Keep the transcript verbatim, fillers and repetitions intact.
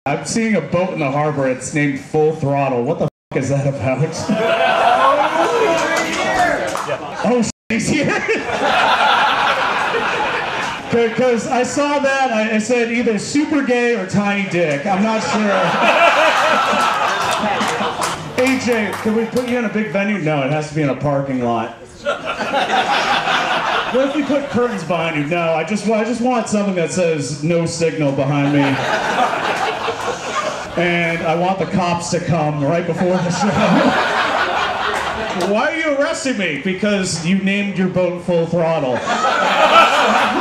I'm seeing a boat in the harbor. It's named Full Throttle. What the f is that about? Oh, he's here. Because I saw that, I, I said either super gay or tiny dick. I'm not sure. A J, can we put you in a big venue? No, it has to be in a parking lot. What if we put curtains behind you? No, I just, I just want something that says no signal behind me. And I want the cops to come right before the show. Why are you arresting me? Because you named your boat Full Throttle.